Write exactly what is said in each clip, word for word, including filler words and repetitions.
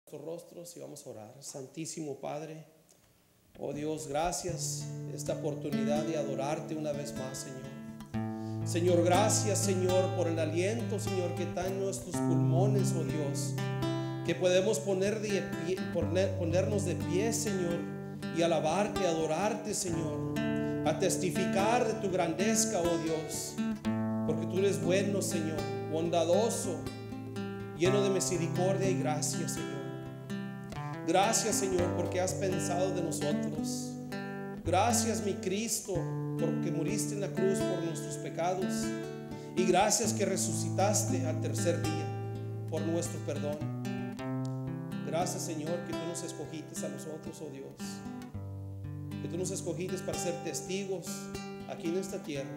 Nuestros rostros y vamos a orar. Santísimo Padre, oh Dios, gracias esta oportunidad de adorarte una vez más, Señor. Señor, gracias, Señor, por el aliento, Señor, que está en nuestros pulmones, oh Dios, que podemos poner de pie, poner, ponernos de pie, Señor, y alabarte, adorarte, Señor, a testificar de tu grandeza, oh Dios, porque tú eres bueno, Señor, bondadoso, lleno de misericordia y gracia, Señor. Gracias, Señor, porque has pensado de nosotros. Gracias, mi Cristo, porque muriste en la cruz por nuestros pecados. Y gracias que resucitaste al tercer día por nuestro perdón. Gracias, Señor, que tú nos escogiste a nosotros, oh Dios, que tú nos escogiste para ser testigos aquí en esta tierra.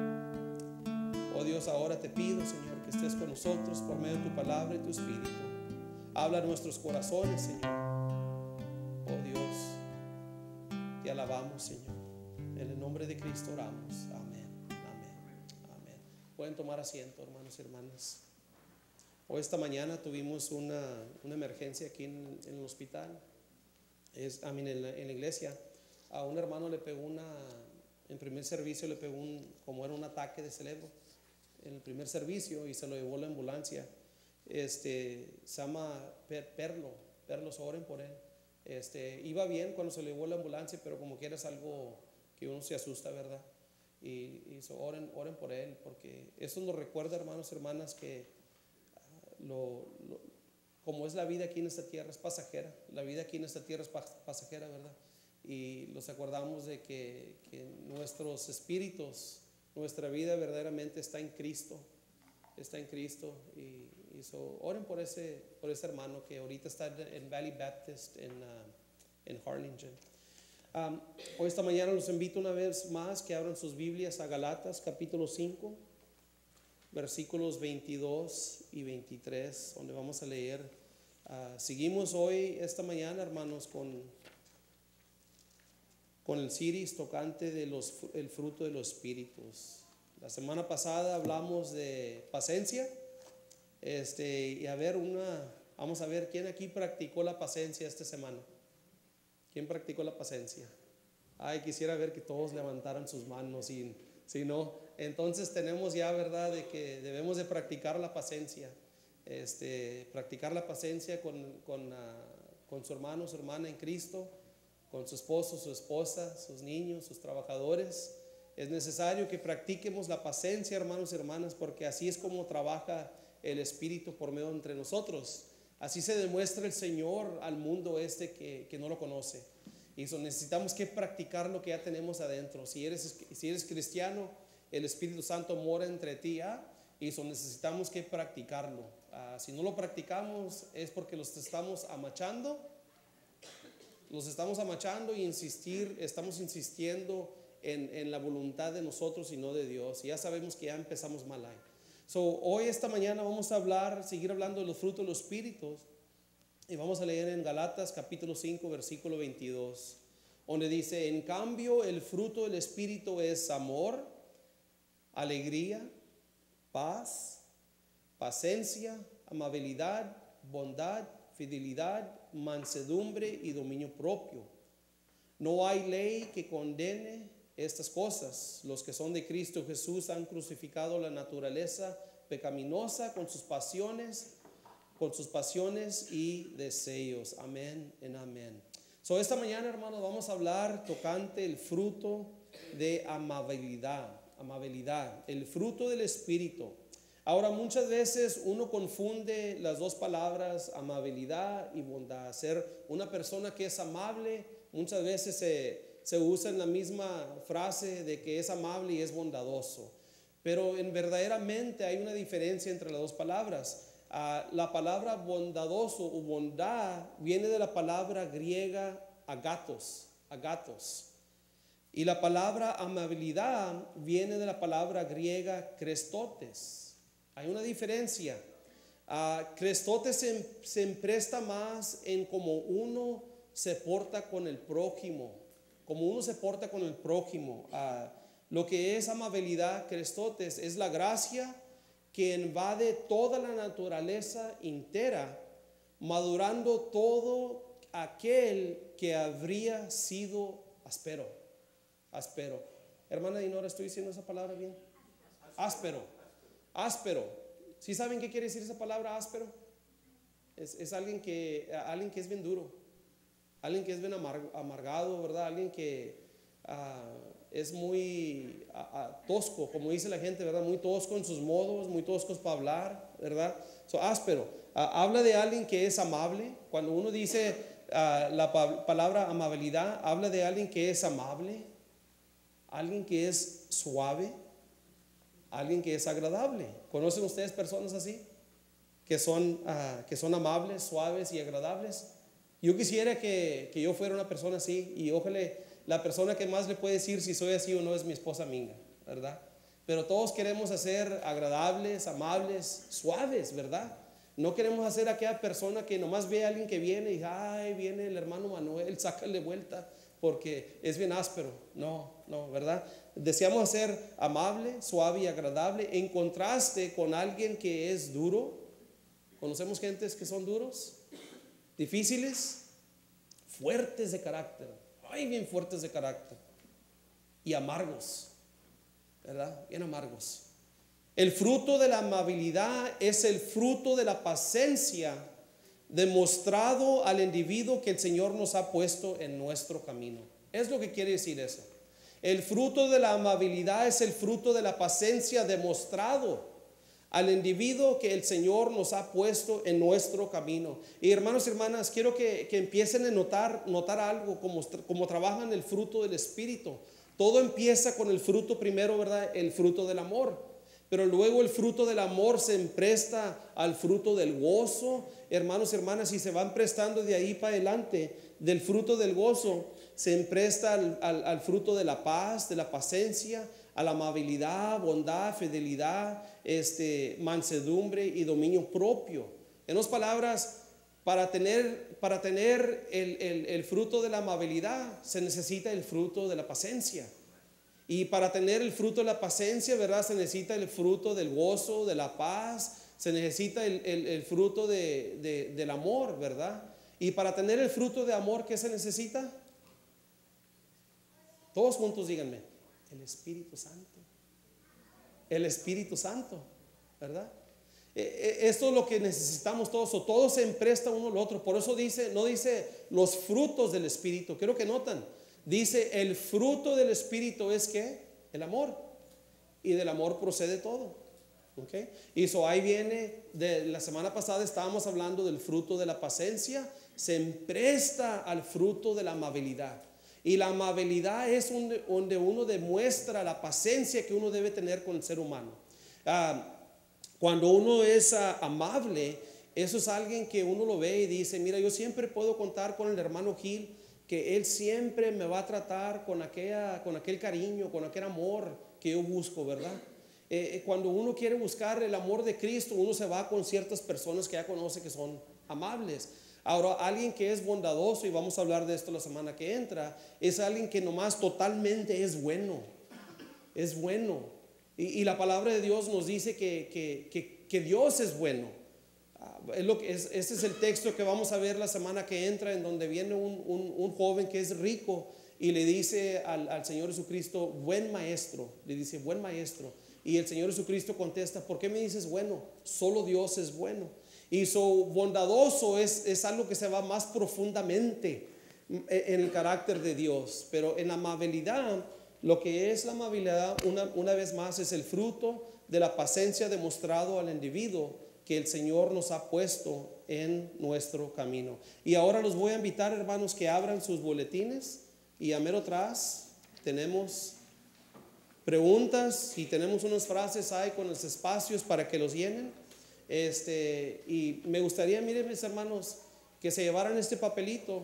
Oh Dios, ahora te pido, Señor, que estés con nosotros por medio de tu palabra y tu espíritu. Habla a nuestros corazones, Señor. Oh Dios, te alabamos, Señor. En el nombre de Cristo oramos. Amén, amén, amén. Pueden tomar asiento, hermanos y hermanas. Hoy esta mañana tuvimos una, una emergencia aquí en, en el hospital. Es, I mean, en, la, en la iglesia. A un hermano le pegó una, en primer servicio le pegó un, como era un ataque de cerebro, en el primer servicio, y se lo llevó la ambulancia. Este, se llama per, Perlo, Perlos, oren por él. Este, iba bien cuando se le llevó la ambulancia, pero como quiera es algo que uno se asusta, ¿verdad? Y, y so, oren, oren por él, porque eso nos recuerda, hermanos y hermanas, que uh, lo, lo, como es la vida aquí en esta tierra, es pasajera. La vida aquí en esta tierra es pasajera, ¿verdad? Y los acordamos de que, que nuestros espíritus, nuestra vida verdaderamente está en Cristo, está en Cristo. Y, y so, oren por ese, por ese hermano que ahorita está en Valley Baptist en, uh, en Harlingen. Um, hoy esta mañana los invito una vez más que abran sus Biblias a Galatas capítulo cinco, versículos veintidós y veintitrés, donde vamos a leer. Uh, seguimos hoy esta mañana, hermanos, con con el series tocante de los, el fruto de los espíritus. La semana pasada hablamos de paciencia, este, y a ver una, vamos a ver quién aquí practicó la paciencia esta semana. ¿Quién practicó la paciencia? Ay, quisiera ver que todos levantaran sus manos, y si no, entonces tenemos ya, verdad, de que debemos de practicar la paciencia, este, practicar la paciencia con, con, uh, con su hermano, su hermana en Cristo, con su esposo, su esposa, sus niños, sus trabajadores. Es necesario que practiquemos la paciencia, hermanos y hermanas, porque así es como trabaja el Espíritu por medio entre nosotros. Así se demuestra el Señor al mundo este que, que no lo conoce. Y eso, necesitamos que practicar lo que ya tenemos adentro. Si eres, si eres cristiano, el Espíritu Santo mora entre ti, ¿ah? Y eso necesitamos que practicarlo. Uh, si no lo practicamos es porque los estamos amachando. Los estamos amachando y insistir, estamos insistiendo en, en la voluntad de nosotros y no de Dios. Y ya sabemos que ya empezamos mal ahí. So, hoy, esta mañana, vamos a hablar, seguir hablando de los frutos de los espíritus. Y vamos a leer en Galatas capítulo cinco, versículo veintidós, donde dice: en cambio, el fruto del espíritu es amor, alegría, paz, paciencia, amabilidad, bondad, fidelidad, mansedumbre y dominio propio. No hay ley que condene estas cosas. Los que son de Cristo Jesús han crucificado la naturaleza pecaminosa con sus pasiones, con sus pasiones y deseos. Amén en amén. So, esta mañana, hermanos, vamos a hablar tocante el fruto de amabilidad, amabilidad, el fruto del Espíritu. Ahora, muchas veces uno confunde las dos palabras, amabilidad y bondad. Ser una persona que es amable, muchas veces se, se usa en la misma frase de que es amable y es bondadoso. Pero en verdaderamente hay una diferencia entre las dos palabras. Uh, la palabra bondadoso o bondad viene de la palabra griega agatos, agatos. Y la palabra amabilidad viene de la palabra griega crestotes. Hay una diferencia. Uh, crestotes se, se empresta más en cómo uno se porta con el prójimo, como uno se porta con el prójimo. Uh, lo que es amabilidad, crestotes, es la gracia que invade toda la naturaleza entera madurando todo aquel que habría sido áspero. Áspero. Hermana Dinora, ¿estoy diciendo esa palabra bien? Áspero. Áspero. ¿Sí saben qué quiere decir esa palabra áspero? Es, es alguien que, alguien que es bien duro, alguien que es bien amar, amargado, ¿verdad? Alguien que uh, es muy uh, uh, tosco, como dice la gente, ¿verdad? Muy tosco en sus modos, muy toscos para hablar, ¿verdad? So, áspero. Uh, habla de alguien que es amable. Cuando uno dice uh, la pa palabra amabilidad, habla de alguien que es amable, alguien que es suave, alguien que es agradable. ¿Conocen ustedes personas así? Que son, uh, que son amables, suaves y agradables. Yo quisiera que, que yo fuera una persona así, y ojalá la persona que más le puede decir si soy así o no es mi esposa Minga, ¿verdad? Pero todos queremos hacer agradables, amables, suaves, ¿verdad? No queremos hacer aquella persona que nomás ve a alguien que viene y ay, viene el hermano Manuel, sácale vuelta porque es bien áspero. No, no, ¿verdad? Deseamos ser amable, suave y agradable en contraste con alguien que es duro. Conocemos gentes que son duros, difíciles, fuertes de carácter, ay, bien fuertes de carácter y amargos, ¿verdad? Bien amargos. El fruto de la amabilidad es el fruto de la paciencia demostrado al individuo que el Señor nos ha puesto en nuestro camino. Es lo que quiere decir eso. El fruto de la amabilidad es el fruto de la paciencia demostrado al individuo que el Señor nos ha puesto en nuestro camino. Y hermanos y hermanas, quiero que, que empiecen a notar, notar algo, como, como trabajan el fruto del Espíritu. Todo empieza con el fruto primero, ¿verdad? El fruto del amor. Pero luego el fruto del amor se empresta al fruto del gozo. Hermanos y hermanas, y se van prestando de ahí para adelante. Del fruto del gozo se empresta al, al, al fruto de la paz, de la paciencia, a la amabilidad, bondad, fidelidad, este, mansedumbre y dominio propio. En otras palabras, para tener, para tener el, el, el fruto de la amabilidad se necesita el fruto de la paciencia. Y para tener el fruto de la paciencia, ¿verdad? Se necesita el fruto del gozo, de la paz, se necesita el, el, el fruto de, de, del amor, ¿verdad? Y para tener el fruto de amor, ¿qué se necesita? Todos juntos díganme, el Espíritu Santo. El Espíritu Santo, ¿verdad? Esto es lo que necesitamos todos, o todo se empresta uno al otro. Por eso dice, no dice los frutos del Espíritu, quiero que notan. Dice el fruto del Espíritu es que el amor, y del amor procede todo. ¿Okay? Y eso ahí viene, de la semana pasada estábamos hablando del fruto de la paciencia, se empresta al fruto de la amabilidad. Y la amabilidad es donde, donde uno demuestra la paciencia que uno debe tener con el ser humano. Ah, cuando uno es ah, amable, eso es alguien que uno lo ve y dice, mira, yo siempre puedo contar con el hermano Gil, que él siempre me va a tratar con, aquella, con aquel cariño, con aquel amor que yo busco, ¿verdad? Eh, cuando uno quiere buscar el amor de Cristo, uno se va con ciertas personas que ya conoce que son amables. Ahora, alguien que es bondadoso, y vamos a hablar de esto la semana que entra, es alguien que nomás totalmente es bueno, es bueno. Y, y la palabra de Dios nos dice que, que, que, que Dios es bueno. Es lo que es, este es el texto que vamos a ver la semana que entra, en donde viene un, un, un joven que es rico y le dice al, al Señor Jesucristo, buen maestro, le dice, buen maestro. Y el Señor Jesucristo contesta, ¿por qué me dices bueno? Solo Dios es bueno. Y so bondadoso es, es algo que se va más profundamente en el carácter de Dios. Pero en la amabilidad, lo que es la amabilidad, una, una vez más, es el fruto de la paciencia demostrado al individuo que el Señor nos ha puesto en nuestro camino. Y ahora los voy a invitar, hermanos, que abran sus boletines, y a mero atrás tenemos preguntas y tenemos unas frases ahí con los espacios para que los llenen. Este, y me gustaría, miren mis hermanos, que se llevaran este papelito,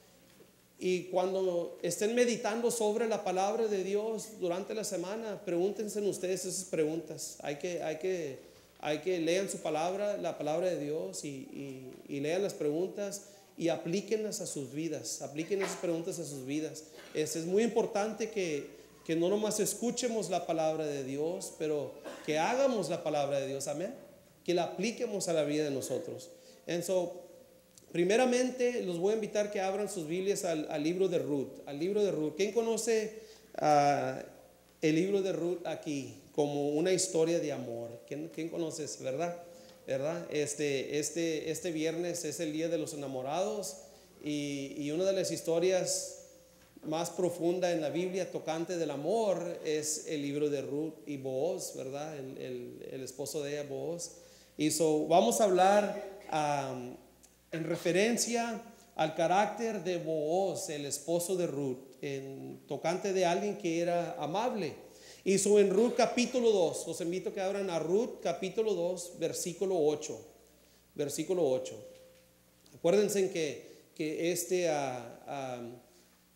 y cuando estén meditando sobre la palabra de Dios durante la semana, pregúntense ustedes esas preguntas. Hay que, hay que, hay que lean su palabra, la palabra de Dios, y, y, y lean las preguntas y aplíquenlas a sus vidas. Apliquen esas preguntas a sus vidas. Es, es muy importante que, que no nomás escuchemos la palabra de Dios, pero que hagamos la palabra de Dios. Amén. Que la apliquemos a la vida de nosotros. And so, primeramente los voy a invitar que abran sus Biblias al, al libro de Ruth, al libro de Ruth. ¿Quién conoce uh, el libro de Ruth aquí como una historia de amor? ¿Quién, quién conoce eso, verdad? ¿Verdad? Este, este, este viernes es el día de los enamorados y, y una de las historias más profunda en la Biblia tocante del amor es el libro de Ruth y Booz, ¿verdad? El, el, el esposo de ella, Booz. Y so, vamos a hablar um, en referencia al carácter de Booz, el esposo de Ruth, en tocante de alguien que era amable. Y so, en Ruth capítulo dos, los invito a que abran a Ruth capítulo dos, versículo ocho. Versículo ocho. Acuérdense que, que este... Uh, um,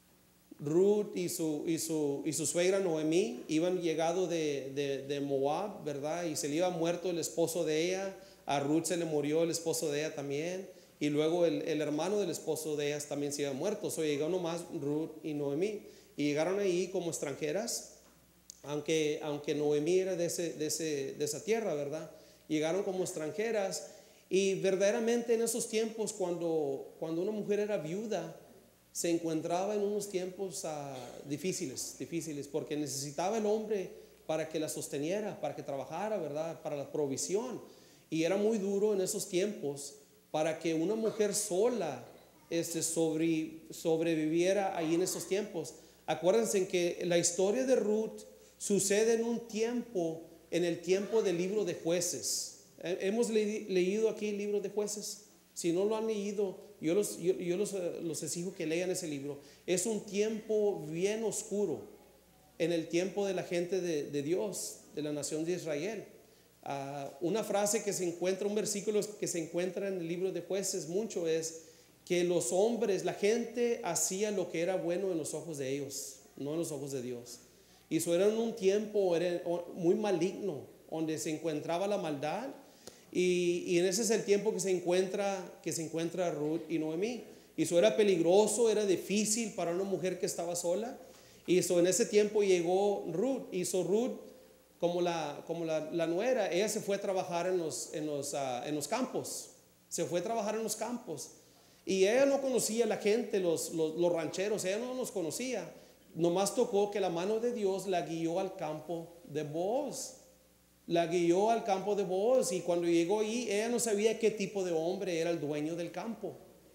Ruth y su, y, su, y su suegra Noemí iban llegado de, de, de Moab, ¿verdad? Y se le iba muerto el esposo de ella. A Ruth se le murió el esposo de ella también. Y luego el, el hermano del esposo de ellas también se iba muerto. So llegaron nomás Ruth y Noemí. Y llegaron ahí como extranjeras, aunque, aunque Noemí era de, ese, de, ese, de esa tierra, ¿verdad? Llegaron como extranjeras. Y verdaderamente en esos tiempos, cuando, cuando una mujer era viuda, se encontraba en unos tiempos uh, difíciles, difíciles, porque necesitaba el hombre para que la sosteniera, para que trabajara, ¿verdad? Para la provisión. Y era muy duro en esos tiempos para que una mujer sola este, sobre, sobreviviera ahí en esos tiempos. Acuérdense que la historia de Ruth sucede en un tiempo, en el tiempo del libro de Jueces. Hemos le leído aquí el libro de Jueces. Si no lo han leído, yo los, yo, yo los, los exijo que lean ese libro. Es un tiempo bien oscuro en el tiempo de la gente de, de Dios, de la nación de Israel. Uh, una frase que se encuentra, un versículo que se encuentra en el libro de Jueces mucho es que los hombres, la gente hacía lo que era bueno en los ojos de ellos, no en los ojos de Dios. Y eso era en un tiempo era muy maligno, donde se encontraba la maldad. Y, y en ese es el tiempo que se encuentra que se encuentra Ruth y Noemí. Y eso era peligroso, era difícil para una mujer que estaba sola. Y eso en ese tiempo llegó Ruth. Y eso Ruth, como la, como la, la nuera, ella se fue a trabajar en los, en, los, uh, en los campos. Se fue a trabajar en los campos. Y ella no conocía a la gente, los, los, los rancheros, ella no los conocía. Nomás tocó que la mano de Dios la guió al campo de Booz. La guió al campo de Booz, y cuando llegó ahí, ella no sabía qué tipo de hombre era el dueño del campo.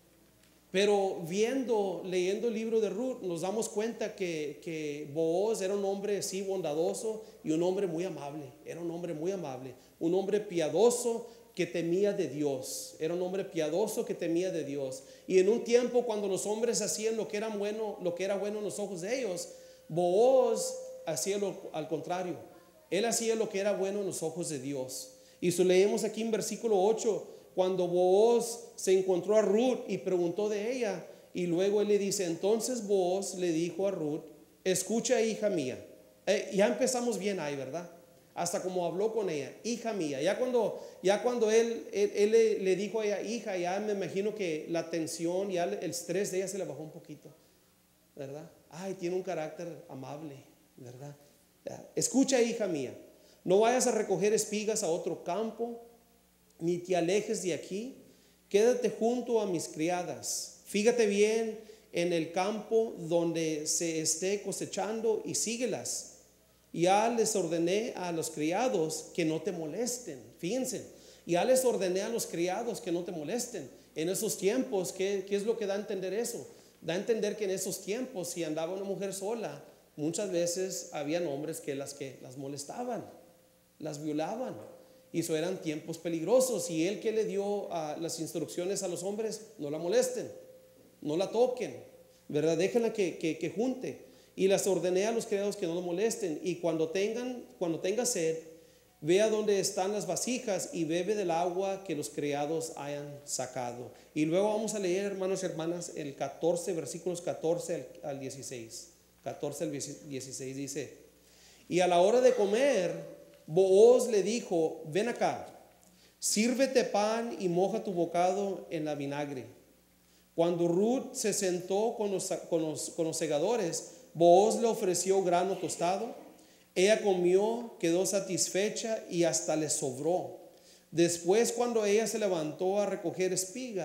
Pero viendo, leyendo el libro de Ruth, nos damos cuenta que, que Booz era un hombre sí bondadoso y un hombre muy amable. Era un hombre muy amable, un hombre piadoso que temía de Dios. Era un hombre piadoso que temía de Dios. Y en un tiempo cuando los hombres hacían lo que era bueno, lo que era bueno en los ojos de ellos, Booz hacía lo al contrario. Él hacía lo que era bueno en los ojos de Dios. Y eso leemos aquí en versículo ocho, cuando Booz se encontró a Ruth y preguntó de ella. Y luego él le dice, entonces Booz le dijo a Ruth, escucha, hija mía. Eh, ya empezamos bien ahí, ¿verdad? Hasta como habló con ella, hija mía. Ya cuando, ya cuando él, él, él le, le dijo a ella, hija, ya me imagino que la tensión, ya el estrés de ella se le bajó un poquito, ¿verdad? Ay, tiene un carácter amable, ¿verdad? Escucha, hija mía, no vayas a recoger espigas a otro campo, ni te alejes de aquí. Quédate junto a mis criadas. Fíjate bien en el campo donde se esté cosechando y síguelas. Ya les ordené a los criados que no te molesten. Fíjense, ya les ordené a los criados que no te molesten. En esos tiempos, ¿qué, qué es lo que da a entender eso? Da a entender que en esos tiempos, si andaba una mujer sola, muchas veces habían hombres que las, que las molestaban, las violaban. Y eso eran tiempos peligrosos. Y él que le dio uh, las instrucciones a los hombres, no la molesten, no la toquen, ¿verdad? Déjenla que, que, que junte. Y las ordené a los criados que no la molesten. Y cuando tengan, cuando tenga sed, vea dónde están las vasijas y bebe del agua que los criados hayan sacado. Y luego vamos a leer, hermanos y hermanas, el catorce, versículos catorce al dieciséis. catorce al dieciséis dice, y a la hora de comer, Booz le dijo, ven acá, sírvete pan y moja tu bocado en la vinagre. Cuando Ruth se sentó con los, con los, con los segadores, Booz le ofreció grano tostado. Ella comió, quedó satisfecha y hasta le sobró. Después, cuando ella se levantó a recoger espiga,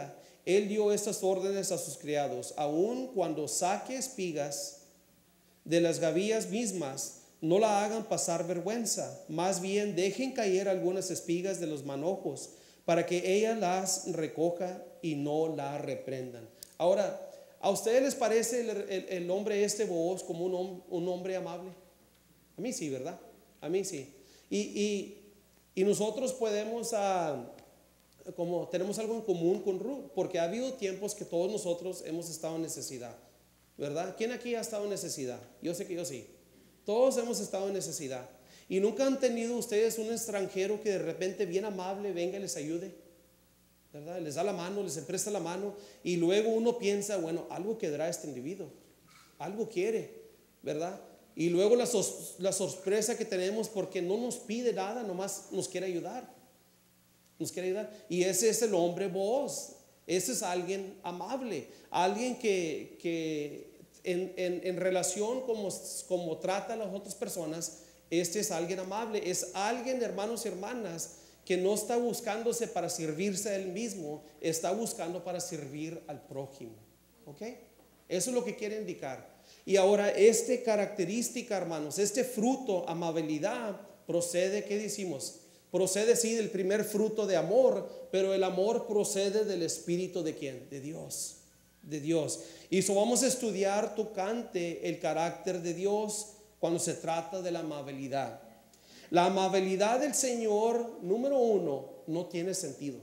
Él dio estas órdenes a sus criados: aun cuando saque espigas de las gavillas mismas, no la hagan pasar vergüenza, más bien dejen caer algunas espigas de los manojos, para que ella las recoja y no la reprendan. Ahora, ¿a ustedes les parece el, el, el hombre este Booz como un, hom un hombre amable? A mí sí, ¿verdad? A mí sí. Y, y, y nosotros podemos, uh, como tenemos algo en común con Ruth, porque ha habido tiempos que todos nosotros hemos estado en necesidad, ¿verdad? ¿Quién aquí ha estado en necesidad? Yo sé que yo sí. Todos hemos estado en necesidad. ¿Y nunca han tenido ustedes un extranjero que de repente bien amable venga y les ayude? ¿Verdad? Les da la mano, les presta la mano, y luego uno piensa, bueno, algo quedará este individuo, algo quiere, ¿verdad? Y luego la, sos, la sorpresa que tenemos, porque no nos pide nada, nomás nos quiere ayudar, nos quiere ayudar. Y ese es el hombre Booz. Ese es alguien amable, alguien que, que en, en, en relación como, como trata a las otras personas, este es alguien amable, es alguien, hermanos y hermanas, que no está buscándose para servirse a él mismo, está buscando para servir al prójimo. ¿Ok? Eso es lo que quiere indicar. Y ahora, esta característica, hermanos, este fruto, amabilidad, procede, ¿qué decimos? Procede, sí, del primer fruto de amor, pero el amor procede del Espíritu de ¿quién? De Dios. De Dios. Y eso vamos a estudiar tocante el carácter de Dios cuando se trata de la amabilidad. La amabilidad del Señor, número uno, no tiene sentido.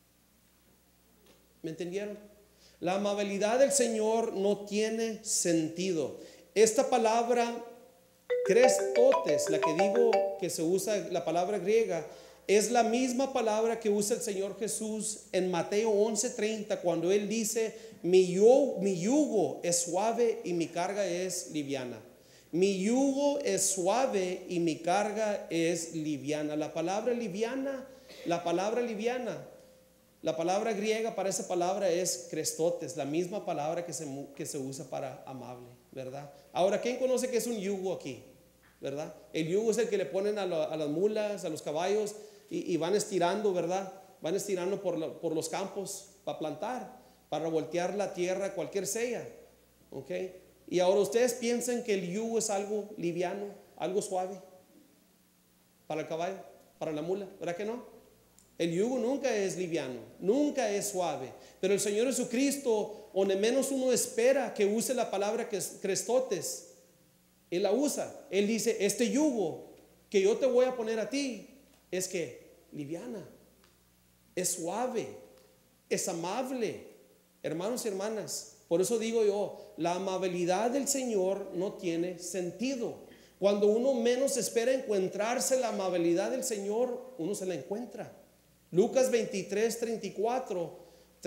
¿Me entendieron? La amabilidad del Señor no tiene sentido. Esta palabra Krestotes, la que digo que se usa, la palabra griega, es la misma palabra que usa el Señor Jesús en Mateo once treinta, cuando Él dice: mi yugo, mi yugo es suave y mi carga es liviana. Mi yugo es suave y mi carga es liviana. La palabra liviana, la palabra liviana, la palabra griega para esa palabra es Krestotes, la misma palabra que se, que se usa para amable, ¿verdad? Ahora, ¿quién conoce qué es un yugo aquí? ¿Verdad? El yugo es el que le ponen a, lo, a las mulas, a los caballos, y, y van estirando, ¿verdad? Van estirando por, la, por los campos para plantar, para voltear la tierra, cualquier sella. ¿Ok? Y ahora ustedes piensan que el yugo es algo liviano, algo suave para el caballo, para la mula, ¿verdad que no? El yugo nunca es liviano, nunca es suave. Pero el Señor Jesucristo, donde menos uno espera que use la palabra Krestotes, Él la usa. Él dice: este yugo que yo te voy a poner a ti es que liviana, es suave, es amable. Hermanos y hermanas, por eso digo yo, la amabilidad del Señor no tiene sentido. Cuando uno menos espera encontrarse la amabilidad del Señor, uno se la encuentra. Lucas veintitrés treinta y cuatro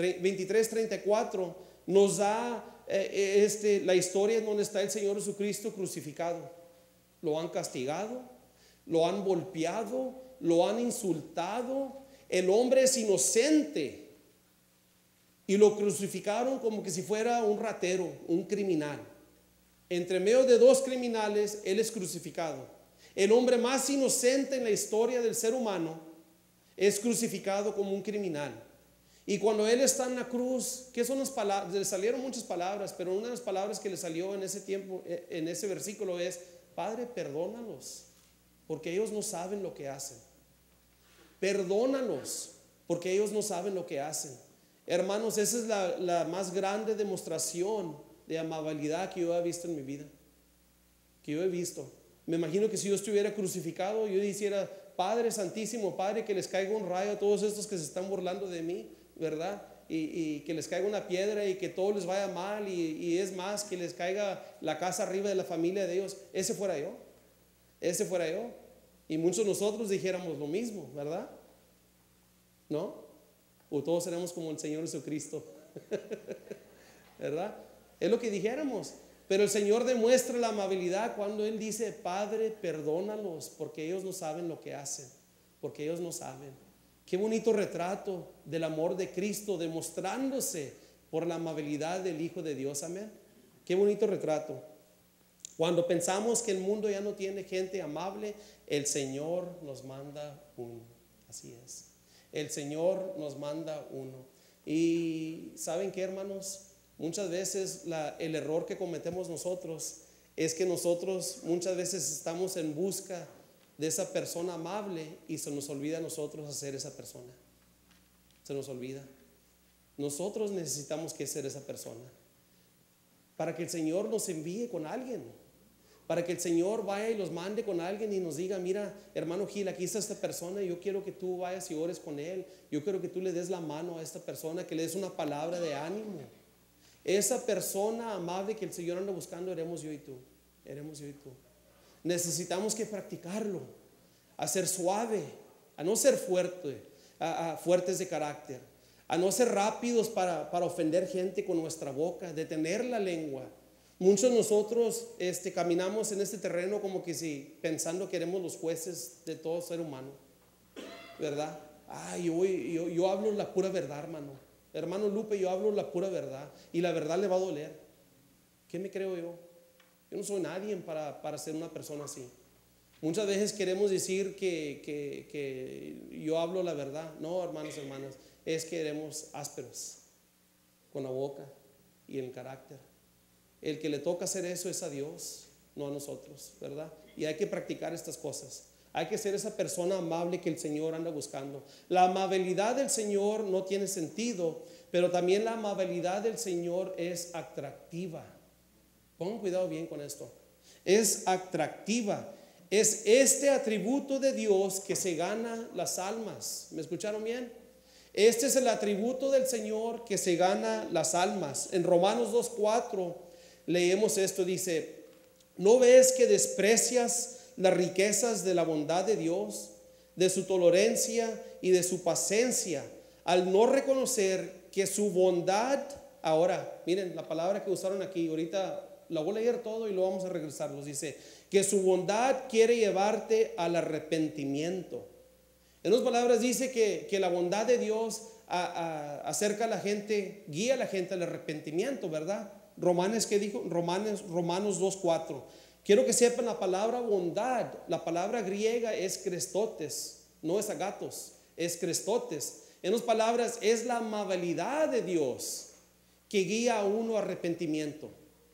nos da eh, este, la historia en donde está el Señor Jesucristo crucificado. Lo han castigado, lo han golpeado, lo han insultado. El hombre es inocente y lo crucificaron como que si fuera un ratero, un criminal. Entre medio de dos criminales, Él es crucificado. El hombre más inocente en la historia del ser humano es crucificado como un criminal. Y cuando Él está en la cruz, ¿qué son las palabras? Le salieron muchas palabras, pero una de las palabras que le salió en ese tiempo, en ese versículo es: Padre, perdónalos, porque ellos no saben lo que hacen. Perdónalos, porque ellos no saben lo que hacen. Hermanos, esa es la, la más grande demostración de amabilidad que yo he visto en mi vida, que yo he visto. Me imagino que si yo estuviera crucificado, yo dijera: Padre Santísimo, Padre, que les caiga un rayo a todos estos que se están burlando de mí, ¿verdad? Y, y que les caiga una piedra y que todo les vaya mal, y, y es más, que les caiga la casa arriba de la familia de ellos. Ese fuera yo, ese fuera yo. Y muchos de nosotros dijéramos lo mismo, ¿verdad? ¿No? O todos seremos como el Señor Jesucristo, ¿verdad? Es lo que dijéramos. Pero el Señor demuestra la amabilidad cuando Él dice: Padre, perdónalos, porque ellos no saben lo que hacen, porque ellos no saben. Qué bonito retrato del amor de Cristo demostrándose por la amabilidad del Hijo de Dios. Amén. Qué bonito retrato. Cuando pensamos que el mundo ya no tiene gente amable, el Señor nos manda uno. Así es. El Señor nos manda uno. Y ¿saben qué, hermanos? Muchas veces la, el error que cometemos nosotros es que nosotros muchas veces estamos en busca de esa persona amable y se nos olvida a nosotros hacer esa persona. Se nos olvida. Nosotros necesitamos que ser esa persona para que el Señor nos envíe con alguien, para que el Señor vaya y los mande con alguien y nos diga: mira, hermano Gil, aquí está esta persona y yo quiero que tú vayas y ores con él. Yo quiero que tú le des la mano a esta persona, que le des una palabra de ánimo. Esa persona amable que el Señor anda buscando éramos yo y tú. Éramos yo y tú. Necesitamos que practicarlo, a ser suave, a no ser fuerte, a, a fuertes de carácter, a no ser rápidos para, para ofender gente con nuestra boca, detener la lengua. Muchos de nosotros este, caminamos en este terreno como que si pensando que éramos los jueces de todo ser humano, ¿verdad? Ah, yo, yo, yo hablo la pura verdad, hermano. Hermano Lupe, yo hablo la pura verdad y la verdad le va a doler. ¿Qué me creo yo? Yo no soy nadie para, para ser una persona así. Muchas veces queremos decir que, que, que yo hablo la verdad. No, hermanos y hermanas, es que éramos ásperos con la boca y el carácter. El que le toca hacer eso es a Dios, no a nosotros, ¿verdad? Y hay que practicar estas cosas. Hay que ser esa persona amable que el Señor anda buscando. La amabilidad del Señor no tiene sentido, pero también la amabilidad del Señor es atractiva. Pongan cuidado bien con esto. Es atractiva. Es este atributo de Dios que se gana las almas. ¿Me escucharon bien? Este es el atributo del Señor que se gana las almas. En Romanos dos cuatro leemos esto, dice: ¿no ves que desprecias las riquezas de la bondad de Dios, de su tolerancia y de su paciencia, al no reconocer que su bondad? Ahora, miren la palabra que usaron aquí, ahorita la voy a leer todo y lo vamos a regresar. Nos dice que su bondad quiere llevarte al arrepentimiento. En otras palabras dice que, que la bondad de Dios a, a, acerca a la gente, guía a la gente al arrepentimiento, ¿verdad? Romanos, ¿qué dijo? Romanos, Romanos dos cuatro. Quiero que sepan la palabra bondad. La palabra griega es crestotes, no es agatos, es crestotes. En otras palabras, es la amabilidad de Dios que guía a uno a arrepentimiento.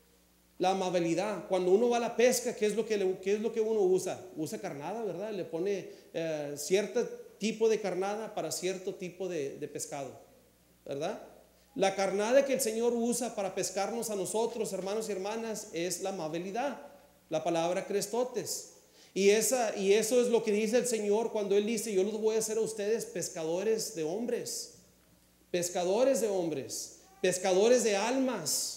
La amabilidad. Cuando uno va a la pesca, ¿qué es lo que, le, qué es lo que uno usa? Usa carnada, ¿verdad? Le pone eh, cierto tipo de carnada para cierto tipo de, de pescado, ¿verdad? La carnada que el Señor usa para pescarnos a nosotros, hermanos y hermanas, es la amabilidad, la palabra crestotes. Y, esa, y eso es lo que dice el Señor cuando Él dice: yo los voy a hacer a ustedes pescadores de hombres, pescadores de hombres, pescadores de almas.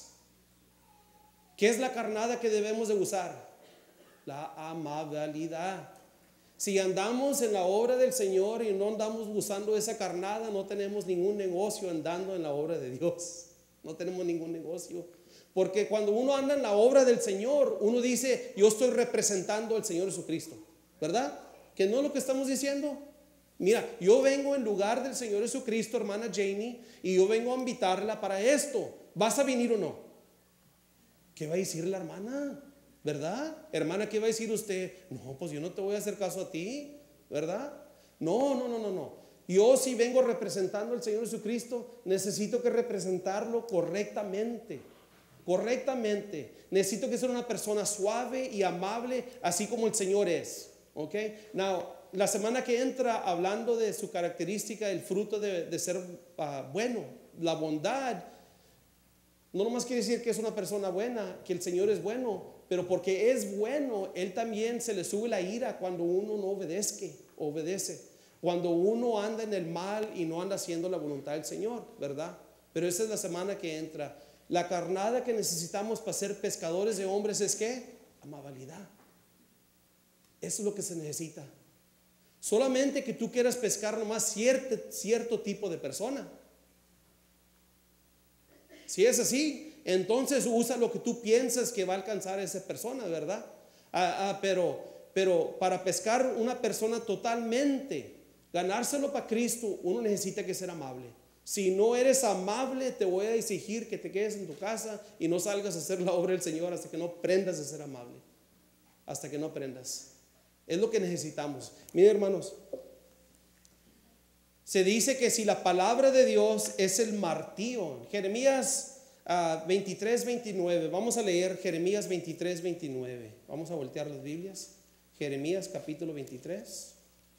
¿Qué es la carnada que debemos de usar? La amabilidad. Si andamos en la obra del Señor y no andamos usando esa carnada, no tenemos ningún negocio andando en la obra de Dios. No tenemos ningún negocio. Porque cuando uno anda en la obra del Señor, uno dice: yo estoy representando al Señor Jesucristo, ¿verdad? Que no es lo que estamos diciendo. Mira, yo vengo en lugar del Señor Jesucristo, hermana Janie, y yo vengo a invitarla para esto. ¿Vas a venir o no? ¿Qué va a decir la hermana? ¿Verdad? Hermana, ¿qué va a decir usted? No, pues yo no te voy a hacer caso a ti, ¿verdad? No, no, no, no, no. Yo si vengo representando al Señor Jesucristo, necesito que representarlo correctamente, correctamente. Necesito que sea una persona suave y amable, así como el Señor es. ¿Ok? Now, la semana que entra, hablando de su característica, el fruto de, de ser uh, bueno, la bondad, no nomás quiere decir que es una persona buena, que el Señor es bueno, pero porque es bueno, Él también se le sube la ira cuando uno no obedezca, obedece, cuando uno anda en el mal y no anda haciendo la voluntad del Señor, ¿verdad? Pero esa es la semana que entra. La carnada que necesitamos para ser pescadores de hombres es ¿qué? Amabilidad. Eso es lo que se necesita. Solamente que tú quieras pescar nomás cierto, cierto tipo de persona. Si es así, entonces usa lo que tú piensas que va a alcanzar a esa persona, ¿verdad? Ah, ah, pero, pero para pescar una persona totalmente, ganárselo para Cristo, uno necesita que ser amable. Si no eres amable, te voy a exigir que te quedes en tu casa y no salgas a hacer la obra del Señor hasta que no aprendas a ser amable. Hasta que no aprendas. Es lo que necesitamos. Miren, hermanos, Se dice que si la palabra de Dios es el martillo, Jeremías uh, veintitrés, veintinueve, vamos a leer Jeremías veintitrés, veintinueve, vamos a voltear las Biblias, Jeremías capítulo veintitrés,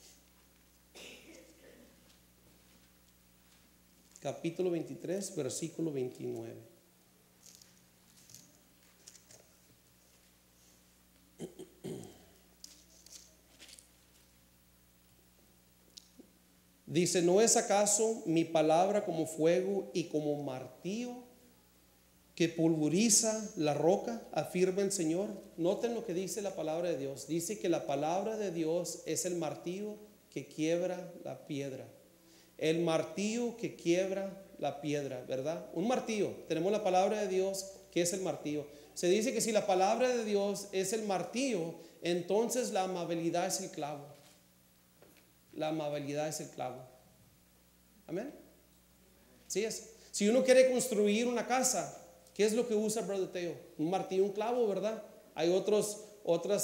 capítulo veintitrés, versículo veintinueve. Dice, ¿no es acaso mi palabra como fuego y como martillo que pulveriza la roca? Afirma el Señor. Noten lo que dice la palabra de Dios. Dice que la palabra de Dios es el martillo que quiebra la piedra. El martillo que quiebra la piedra, ¿verdad? Un martillo. Tenemos la palabra de Dios que es el martillo. Se dice que si la palabra de Dios es el martillo, entonces la amabilidad es el clavo. La amabilidad es el clavo. Amén. Sí es. Si uno quiere construir una casa, ¿qué es lo que usa Brother Teo? Un martillo, un clavo, ¿verdad? Hay otros, otras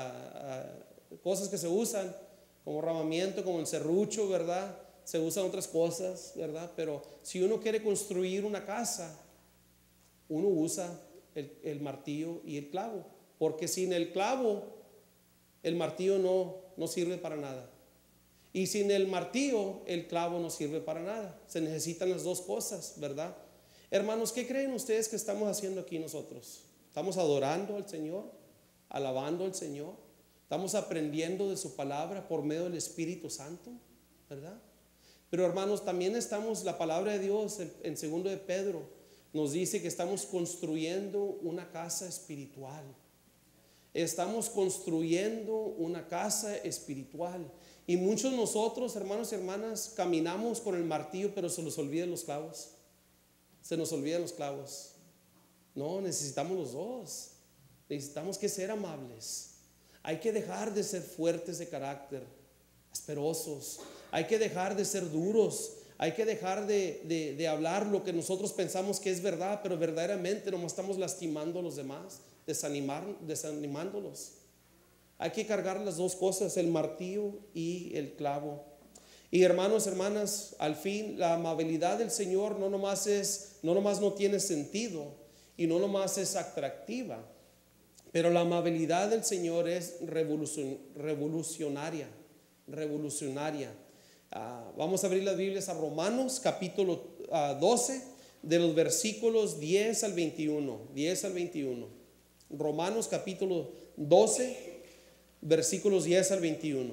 uh, uh, cosas que se usan, como ramamiento, como el serrucho, ¿verdad? Se usan otras cosas, ¿verdad? Pero si uno quiere construir una casa, uno usa el, el martillo y el clavo, porque sin el clavo, el martillo no, no sirve para nada. Y sin el martillo, el clavo no sirve para nada. Se necesitan las dos cosas, ¿verdad? Hermanos, ¿qué creen ustedes que estamos haciendo aquí nosotros? ¿Estamos adorando al Señor? ¿Alabando al Señor? ¿Estamos aprendiendo de su palabra por medio del Espíritu Santo? ¿Verdad? Pero hermanos, también estamos, la palabra de Dios en, en segundo de Pedro nos dice que estamos construyendo una casa espiritual. Estamos construyendo una casa espiritual. Y muchos de nosotros, hermanos y hermanas, caminamos con el martillo, pero se nos olvidan los clavos. Se nos olvidan los clavos. No, necesitamos los dos. Necesitamos que ser amables. Hay que dejar de ser fuertes de carácter, asperosos. Hay que dejar de ser duros. Hay que dejar de, de, de hablar lo que nosotros pensamos que es verdad, pero verdaderamente nomás estamos lastimando a los demás, desanimar, desanimándolos. Hay que cargar las dos cosas, el martillo y el clavo. Y hermanos, hermanas, al fin la amabilidad del Señor no nomás es, no nomás no tiene sentido y no nomás es atractiva, pero la amabilidad del Señor es revolucion, revolucionaria, revolucionaria. Uh, vamos a abrir las Biblias a Romanos capítulo uh, doce, de los versículos diez al veintiuno, diez al veintiuno. Romanos capítulo doce, versículos diez al veintiuno.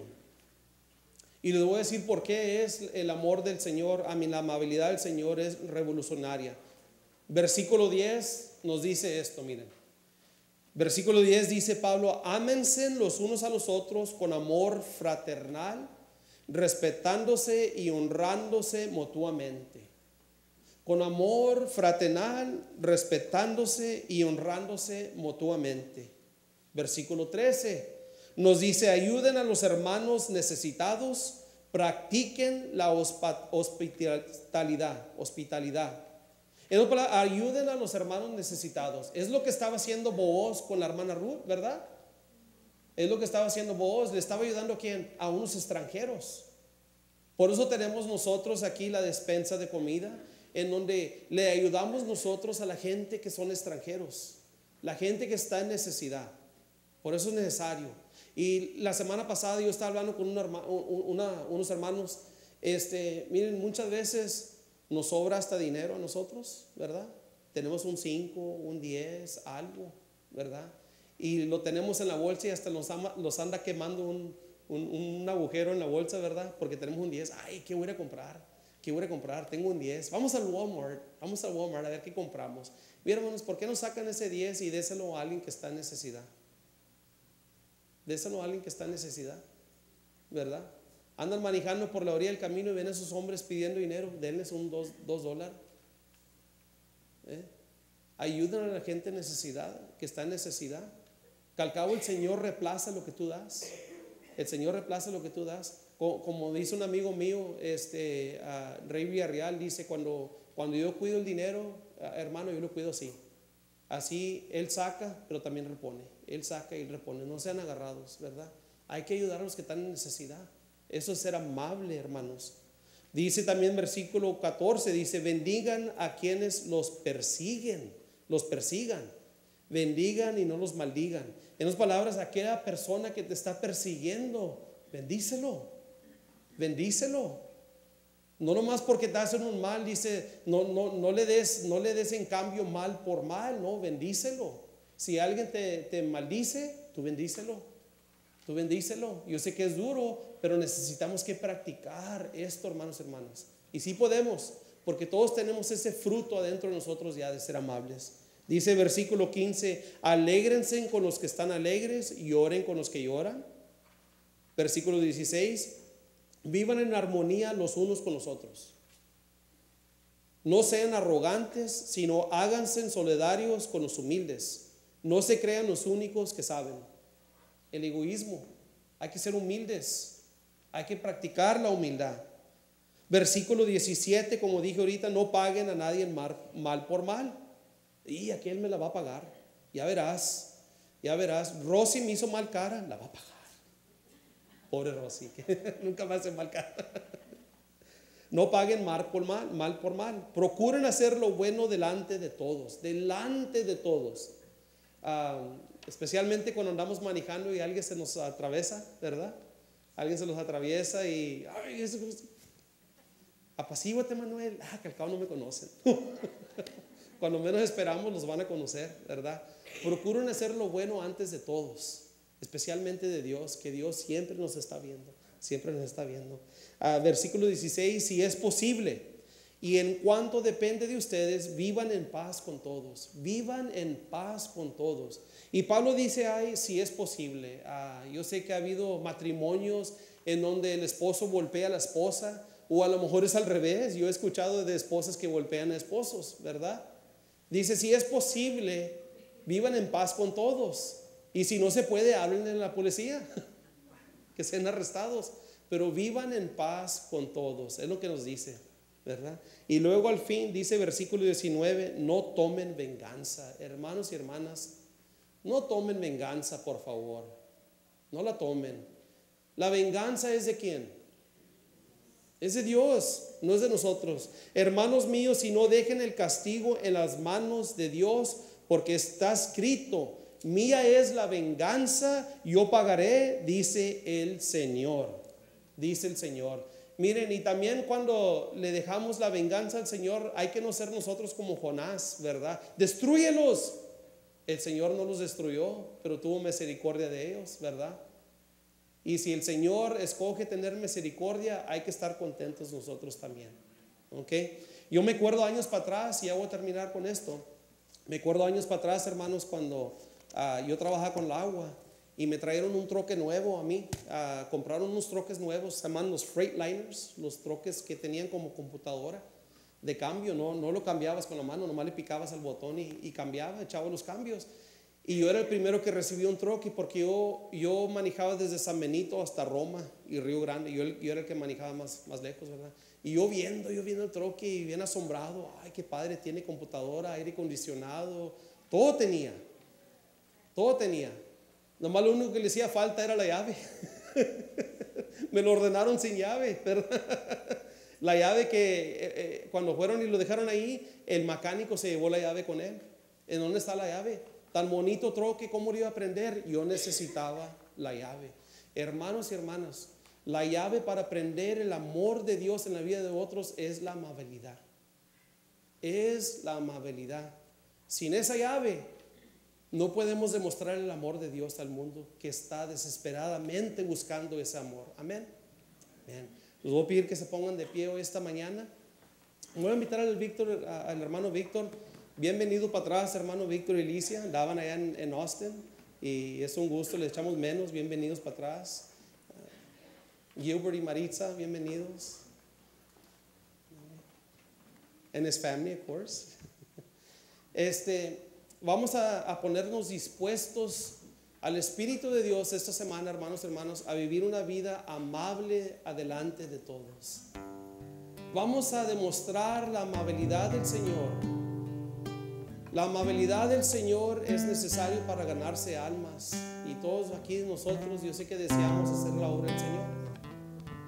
Y les voy a decir por qué es el amor del Señor, a mí la amabilidad del Señor es revolucionaria. Versículo diez nos dice esto, miren. Versículo diez dice Pablo, ámense los unos a los otros con amor fraternal, respetándose y honrándose mutuamente. Con amor fraternal, respetándose y honrándose mutuamente. Versículo trece nos dice, ayuden a los hermanos necesitados, practiquen la hospitalidad, hospitalidad. Ayuden a los hermanos necesitados. Es lo que estaba haciendo Booz con la hermana Ruth, ¿verdad? Es lo que estaba haciendo Booz. Le estaba ayudando a quién? A unos extranjeros. Por eso tenemos nosotros aquí la despensa de comida, en donde le ayudamos nosotros a la gente que son extranjeros, la gente que está en necesidad. Por eso es necesario. Y la semana pasada yo estaba hablando con una, una, unos hermanos. Este, miren, muchas veces nos sobra hasta dinero a nosotros, ¿verdad? Tenemos un cinco, un diez, algo, ¿verdad? Y lo tenemos en la bolsa y hasta nos, ama, nos anda quemando un, un, un agujero en la bolsa, ¿verdad? Porque tenemos un diez. Ay, ¿qué voy a comprar? ¿Qué voy a comprar? Tengo un diez. Vamos al Walmart, vamos al Walmart a ver qué compramos. Mira, hermanos, ¿por qué no sacan ese diez y déselo a alguien que está en necesidad? Déselo a alguien que está en necesidad, ¿verdad? Andan manejando por la orilla del camino y ven a esos hombres pidiendo dinero, denles un dos, dos dólares. ¿Eh? Ayuden a la gente en necesidad, que está en necesidad. Que al cabo el Señor reemplaza lo que tú das. El Señor reemplaza lo que tú das. Como, como dice un amigo mío, este, uh, Rey Villarreal, dice, cuando, cuando yo cuido el dinero, uh, hermano, yo lo cuido así. Así Él saca, pero también repone. Él saca y repone. No sean agarrados, ¿verdad? Hay que ayudar a los que están en necesidad. Eso es ser amable, hermanos. Dice también versículo catorce, dice, bendigan a quienes los persiguen, los persigan, bendigan y no los maldigan. En otras palabras, aquella persona que te está persiguiendo, bendícelo, bendícelo. No nomás porque te hacen un mal, dice, no, no, no le des, no le des en cambio mal por mal, no, bendícelo. Si alguien te, te maldice, tú bendícelo, tú bendícelo. Yo sé que es duro, pero necesitamos que practicar esto, hermanos, hermanas. Y sí podemos, porque todos tenemos ese fruto adentro de nosotros ya de ser amables. Dice versículo quince, alégrense con los que están alegres y lloren con los que lloran. Versículo dieciséis, vivan en armonía los unos con los otros. No sean arrogantes, sino háganse solidarios con los humildes. No se crean los únicos que saben. El egoísmo, hay que ser humildes. Hay que practicar la humildad. Versículo diecisiete, como dije ahorita, no paguen a nadie mal, mal por mal. Y aquel me la va a pagar. Ya verás, ya verás. Rosy me hizo mal cara, la va a pagar. Pobre Rosy, que nunca me hace mal cara. No paguen mal por mal, mal por mal. Procuren hacer lo bueno delante de todos, delante de todos. Uh, especialmente cuando andamos manejando y alguien se nos atraviesa, ¿verdad? Alguien se los atraviesa y ay, eso, apacíguate, Manuel. Ah, que al cabo no me conocen. Cuando menos esperamos los van a conocer, ¿verdad? Procuren hacer lo bueno antes de todos, especialmente de Dios, que Dios siempre nos está viendo, siempre nos está viendo. Ah, versículo dieciséis, si es posible y en cuanto depende de ustedes, vivan en paz con todos, vivan en paz con todos. Y Pablo dice, ay, si es posible. Ah, yo sé que ha habido matrimonios en donde el esposo golpea a la esposa, o a lo mejor es al revés. Yo he escuchado de esposas que golpean a esposos, ¿verdad? Dice, si es posible, vivan en paz con todos. Y si no se puede, hablen en la policía, que sean arrestados. Pero vivan en paz con todos, es lo que nos dice, ¿verdad? Y luego al fin dice versículo diecinueve, no tomen venganza. Hermanos y hermanas, no tomen venganza, por favor. No la tomen. La venganza es de ¿quién? Es de Dios, no es de nosotros. Hermanos míos, si no dejen el castigo en las manos de Dios, porque está escrito, mía es la venganza, yo pagaré, dice el Señor. Dice el Señor. Miren, y también cuando le dejamos la venganza al Señor, hay que no ser nosotros como Jonás, ¿verdad? Destrúyelos. El Señor no los destruyó, pero tuvo misericordia de ellos, ¿verdad? Y si el Señor escoge tener misericordia, hay que estar contentos nosotros también, ¿ok? Yo me acuerdo años para atrás, y ya voy a terminar con esto. Me acuerdo años para atrás, hermanos, cuando uh, yo trabajaba con el agua y me trajeron un troque nuevo a mí. Uh, compraron unos troques nuevos, se llaman los Freightliners, los troques que tenían como computadora de cambio. No, no lo cambiabas con la mano, nomás le picabas al botón y, y cambiaba, echaba los cambios. Y yo era el primero que recibió un troque porque yo, yo manejaba desde San Benito hasta Roma y Río Grande. Yo, yo era el que manejaba más, más lejos, ¿verdad? Y yo viendo, yo viendo el troque y bien asombrado. Ay, qué padre, tiene computadora, aire acondicionado, todo tenía, todo tenía. Nomás lo único que le hacía falta era la llave. Me lo ordenaron sin llave, ¿verdad? La llave que eh, eh, cuando fueron y lo dejaron ahí, el mecánico se llevó la llave con él. ¿En dónde está la llave? Tan bonito troque, ¿cómo lo iba a prender? Yo necesitaba la llave. Hermanos y hermanas, la llave para prender el amor de Dios en la vida de otros es la amabilidad. Es la amabilidad. Sin esa llave no podemos demostrar el amor de Dios al mundo que está desesperadamente buscando ese amor. Amén. Amén. Les voy a pedir que se pongan de pie hoy esta mañana. Voy a invitar al Víctor, al hermano Víctor. Bienvenido para atrás, hermano Víctor y Alicia. Andaban allá en, en Austin y es un gusto, les echamos menos. Bienvenidos para atrás. uh, Gilbert y Maritza, bienvenidos. And his family, of course. Este, vamos a, a ponernos dispuestos al Espíritu de Dios esta semana, hermanos y hermanos, a vivir una vida amable adelante de todos. Vamos a demostrar la amabilidad del Señor. La amabilidad del Señor es necesario para ganarse almas. Y todos aquí nosotros, yo sé que deseamos hacer la obra del Señor.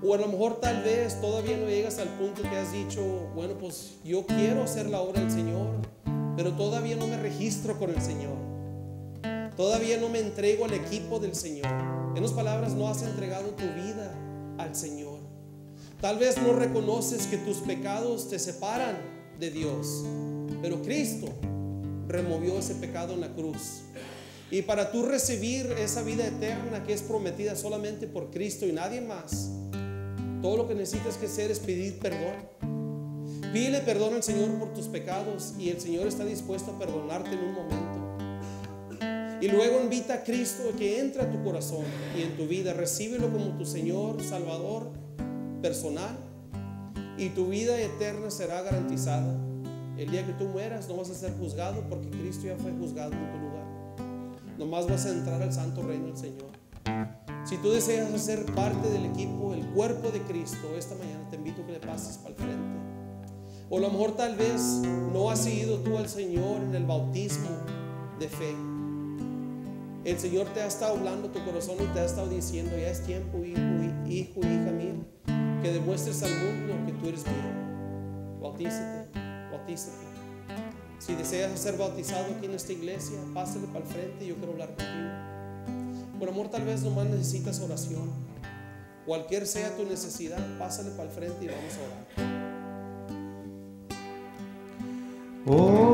O a lo mejor tal vez todavía no llegas al punto que has dicho, bueno, pues yo quiero hacer la obra del Señor, pero todavía no me registro con el Señor. Todavía no me entrego al equipo del Señor. En otras palabras, no has entregado tu vida al Señor. Tal vez no reconoces que tus pecados te separan de Dios, pero Cristo removió ese pecado en la cruz. Y para tú recibir esa vida eterna que es prometida solamente por Cristo y nadie más, todo lo que necesitas que hacer es pedir perdón. Pídele perdón al Señor por tus pecados y el Señor está dispuesto a perdonarte en un momento. Y luego invita a Cristo a que entre a tu corazón y en tu vida. Recíbelo como tu Señor, Salvador personal, y tu vida eterna será garantizada. El día que tú mueras no vas a ser juzgado, porque Cristo ya fue juzgado en tu lugar. Nomás vas a entrar al santo reino del Señor. Si tú deseas ser parte del equipo, el cuerpo de Cristo, esta mañana te invito a que le pases para el frente. O a lo mejor tal vez no has seguido tú al Señor en el bautismo de fe. El Señor te ha estado hablando a tu corazón y te ha estado diciendo: ya es tiempo, hijo, hijo, hija mía, que demuestres al mundo que tú eres mío. Bautízate, bautízate. Si deseas ser bautizado aquí en esta iglesia, pásale para el frente y yo quiero hablar contigo. Por amor, tal vez nomás necesitas oración. Cualquier sea tu necesidad, pásale para el frente y vamos a orar. Oh.